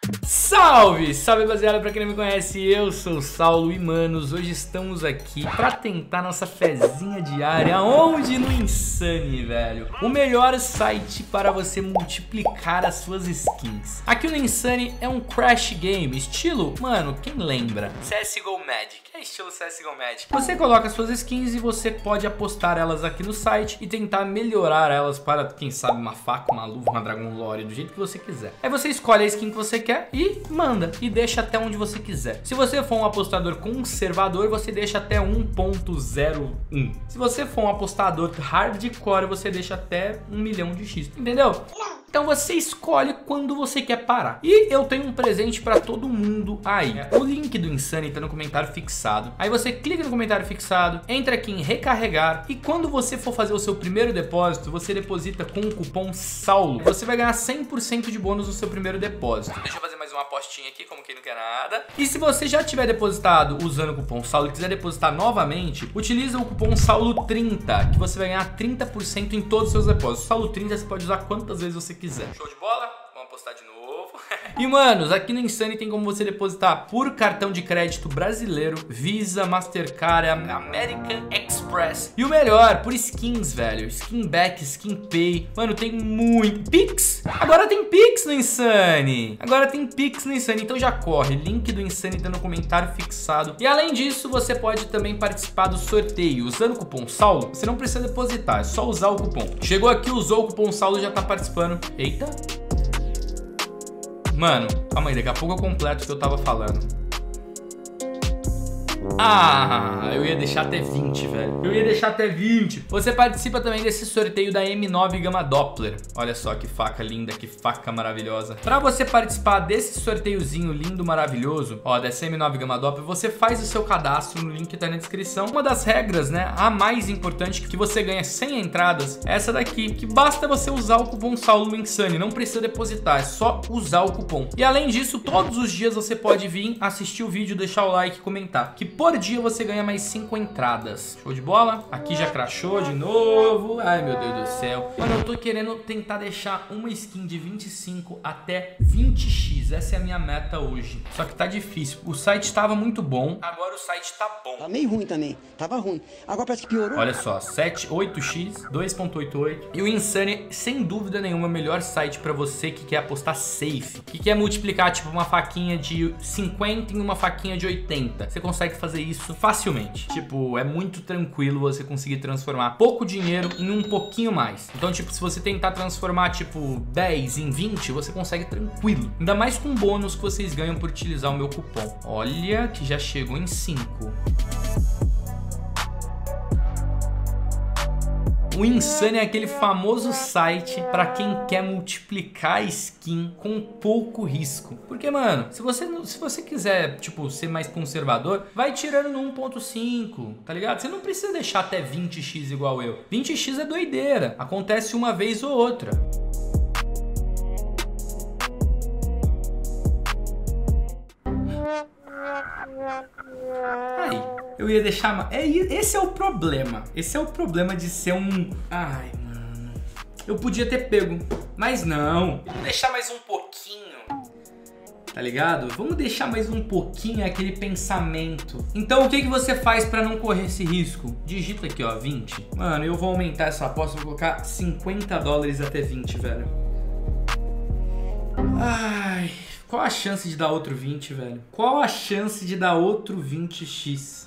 Salve! Salve, rapaziada, pra quem não me conhece, eu sou o Saulo e, manos, hoje estamos aqui pra tentar nossa fezinha diária. Onde? No Insane, velho. O melhor site para você multiplicar as suas skins. Aqui no Insane é um crash game, estilo, mano, quem lembra? CSGO Magic, é estilo CSGO Magic. Você coloca suas skins e você pode apostar elas aqui no site e tentar melhorar elas para, quem sabe, uma faca, uma luva, uma Dragon Lore, do jeito que você quiser. Aí você escolhe a skin que você quer e manda, e deixa até onde você quiser. Se você for um apostador conservador, você deixa até 1.01. Se você for um apostador hardcore, você deixa até 1 milhão de X, entendeu? Então você escolhe quando você quer parar. E eu tenho um presente pra todo mundo aí. O link do Insane tá no comentário fixado. Aí você clica no comentário fixado, entra aqui em recarregar, e quando você for fazer o seu primeiro depósito, você deposita com o cupom SAULO. Você vai ganhar 100% de bônus no seu primeiro depósito. Deixa eu fazer mais uma apostinha aqui, como quem não quer nada. E se você já tiver depositado usando o cupom SAULO e quiser depositar novamente, utiliza o cupom SAULO30, que você vai ganhar 30% em todos os seus depósitos. SAULO30 você pode usar quantas vezes você quiser. Show de bola? Vamos apostar de novo. E, manos, aqui no Insane tem como você depositar por cartão de crédito brasileiro, Visa, Mastercard, American Express. E o melhor, por skins, velho. Skin back, skin pay. Mano, tem muito. Pix! Agora tem Pix no Insane. Agora tem Pix no Insane. Então já corre. Link do Insane tá no comentário fixado. E além disso, você pode também participar do sorteio. Usando o cupom SAULO, você não precisa depositar, é só usar o cupom. Chegou aqui, usou o cupom SAULO, já tá participando. Eita! Mano, calma aí, daqui a pouco eu completo o que eu tava falando. Ah, eu ia deixar até 20, velho. Eu ia deixar até 20. Você participa também desse sorteio da M9 Gamma Doppler. Olha só que faca linda, que faca maravilhosa. Pra você participar desse sorteiozinho lindo, maravilhoso, ó, dessa M9 Gamma Doppler, você faz o seu cadastro no link que tá na descrição. Uma das regras, né, a mais importante, que você ganha 100 entradas, é essa daqui, que basta você usar o cupom SAULO Insane. Não precisa depositar, é só usar o cupom. E além disso, todos os dias você pode vir assistir o vídeo, deixar o like e comentar, que por dia você ganha mais 5 entradas. Show de bola? Aqui já crashou de novo. Ai, meu Deus do céu. Mano, eu tô querendo tentar deixar uma skin de 25 até 20x. Essa é a minha meta hoje. Só que tá difícil. O site tava muito bom. Agora o site tá bom. Tá meio ruim também. Tava ruim. Agora parece que piorou. Olha só, 8x, 2.88. E o Insane, sem dúvida nenhuma, é o melhor site pra você que quer apostar safe. Que quer multiplicar, tipo, uma faquinha de 50 em uma faquinha de 80. Você consegue fazer isso facilmente. Tipo, é muito tranquilo você conseguir transformar pouco dinheiro em um pouquinho mais. Então, tipo, se você tentar transformar, tipo, 10 em 20, você consegue tranquilo. Ainda mais com bônus que vocês ganham por utilizar o meu cupom. Olha que já chegou em 5. O Insane é aquele famoso site pra quem quer multiplicar skin com pouco risco. Porque, mano, se você quiser, tipo, ser mais conservador, vai tirando no 1.5, tá ligado? Você não precisa deixar até 20x igual eu. 20x é doideira. Acontece uma vez ou outra. Aí, eu ia deixar... esse é o problema. Esse é o problema de ser um... Ai, mano. Eu podia ter pego, mas não. Vamos deixar mais um pouquinho. Tá ligado? Vamos deixar mais um pouquinho aquele pensamento. Então o que você faz pra não correr esse risco? Digita aqui, ó, 20. Mano, eu vou aumentar essa aposta, vou colocar 50 dólares até 20, velho. Ai... Qual a chance de dar outro 20, velho? Qual a chance de dar outro 20x?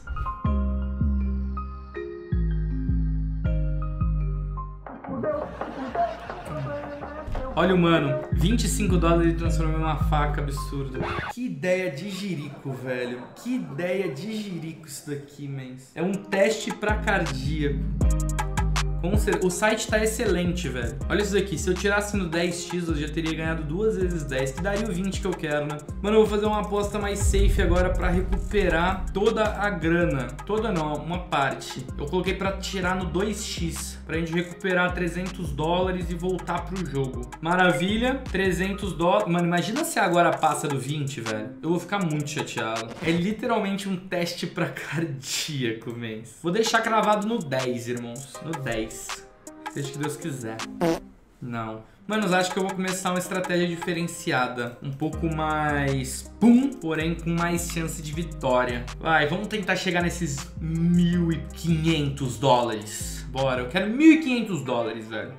Olha o mano, 25 dólares e transformou em uma faca absurda. Que ideia de jirico, velho. Que ideia de jirico isso daqui, mens. É um teste pra cardíaco. O site tá excelente, velho. Olha isso daqui, se eu tirasse no 10x, eu já teria ganhado 2 vezes 10, que daria o 20 que eu quero, né? Mano, eu vou fazer uma aposta mais safe agora pra recuperar toda a grana. Toda não, uma parte. Eu coloquei pra tirar no 2x, pra gente recuperar 300 dólares e voltar pro jogo. Maravilha, 300 dólares. Mano, imagina se agora passa do 20, velho. Eu vou ficar muito chateado. É literalmente um teste pra cardíaco, mens. Vou deixar cravado no 10, irmãos. No 10. Seja que Deus quiser. Não. Mano, eu acho que eu vou começar uma estratégia diferenciada. Um pouco mais pum, porém com mais chance de vitória. Vai, vamos tentar chegar nesses 1.500 dólares. Bora, eu quero 1.500 dólares, velho.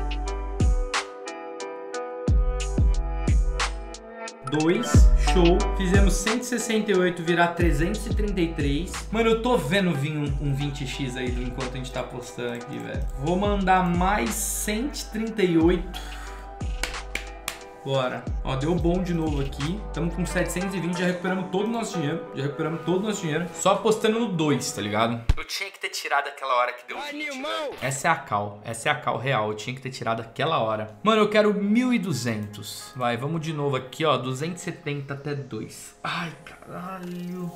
2, show. Fizemos 168 virar 333. Mano, eu tô vendo vir um 20x aí enquanto a gente tá apostando aqui, velho. Vou mandar mais 138. Bora. Ó, deu bom de novo aqui. Estamos com 720, já recuperamos todo o nosso dinheiro. Só apostando no 2, tá ligado? Eu tinha que ter tirado aquela hora que deu 20, velho. Essa é a cal real. Eu tinha que ter tirado aquela hora. Mano, eu quero 1.200. Vai, vamos de novo aqui, ó. 270 até 2. Ai, caralho.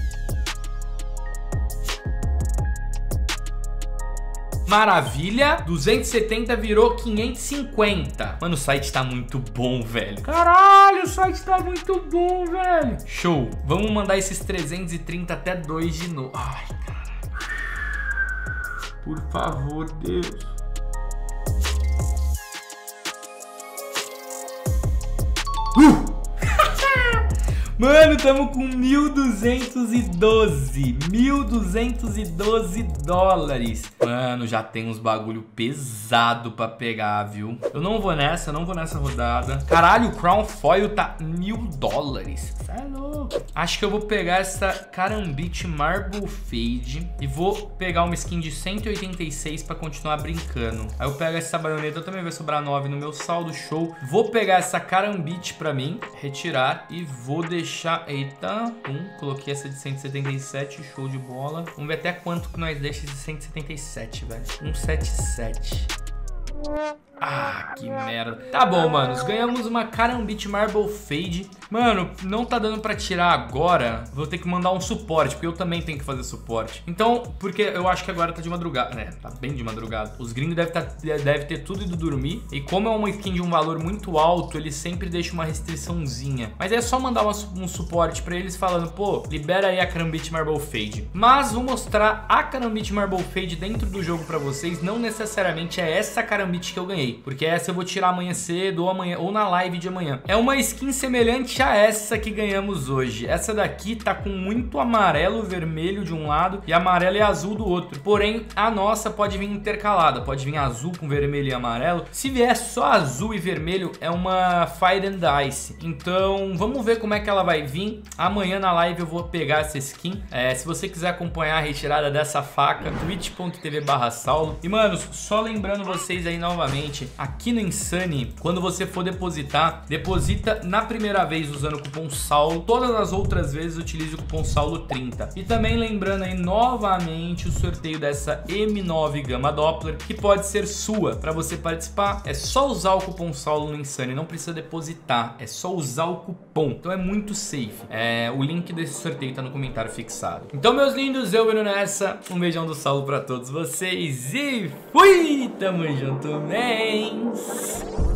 Maravilha, 270 virou 550. Mano, o site tá muito bom, velho. Caralho, o site tá muito bom, velho. Show, vamos mandar esses 330 até 2 de novo. Ai, caralho. Por favor, Deus. Mano, tamo com 1.212 dólares. Mano, já tem uns bagulho pesado pra pegar, viu? Eu não vou nessa rodada. Caralho, o Crown Foil tá 1.000 dólares. Isso é louco. Acho que eu vou pegar essa Karambit Marble Fade e vou pegar uma skin de 186 pra continuar brincando. Aí eu pego essa baioneta, também vai sobrar 9 no meu saldo, show. Vou pegar essa Karambit pra mim, retirar e vou deixar. Eita, coloquei essa de 177, show de bola. Vamos ver até quanto que nós deixamos de 177, velho. 177. Ah, que merda. Tá bom, manos. Ganhamos uma Karambit Marble Fade. Mano, não tá dando pra tirar agora. Vou ter que mandar um suporte, porque eu também tenho que fazer suporte. Então, porque eu acho que agora tá de madrugada, né? Tá bem de madrugada. Os gringos devem ter tudo ido dormir. E como é uma skin de um valor muito alto, eles sempre deixam uma restriçãozinha. Mas é só mandar um suporte pra eles falando, pô, libera aí a Karambit Marble Fade. Mas vou mostrar a Karambit Marble Fade dentro do jogo pra vocês. Não necessariamente é essa Karambit que eu ganhei, porque essa eu vou tirar amanhã cedo ou amanhã ou na live de amanhã. É uma skin semelhante a essa que ganhamos hoje. Essa daqui tá com muito amarelo, vermelho de um lado e amarelo e azul do outro. Porém, a nossa pode vir intercalada, pode vir azul com vermelho e amarelo. Se vier só azul e vermelho, é uma Fire and Ice. Então, vamos ver como é que ela vai vir. Amanhã na live eu vou pegar essa skin. Se você quiser acompanhar a retirada dessa faca, twitch.tv/Saulo. E, manos, só lembrando vocês aí novamente, aqui no Insane, quando você for depositar, deposita na primeira vez usando o cupom Saulo. Todas as outras vezes utilize o cupom Saulo30. E também lembrando aí novamente o sorteio dessa M9 Gamma Doppler, que pode ser sua. Para você participar, é só usar o cupom Saulo no Insane, não precisa depositar, é só usar o cupom. Então é muito safe. O link desse sorteio tá no comentário fixado. Então, meus lindos, eu indo nessa. Um beijão do Saulo para todos vocês e fui! Tamo junto, mens!